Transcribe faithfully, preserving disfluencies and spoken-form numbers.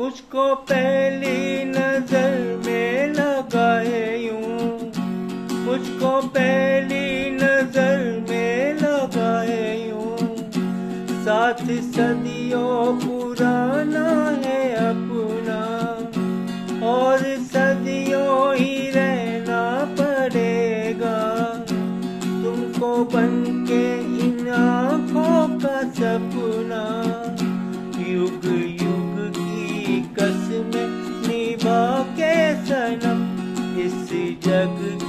मुझको पहली नजर में लगाए यूं, मुझको पहली नजर में लगाए यूं। साथ सदियों पुराना है अपना, और सदियों ही रहना पड़ेगा। तुमको बनके इन आँखों का सपना, युग युग की कसमें निभा के सनम, इस जग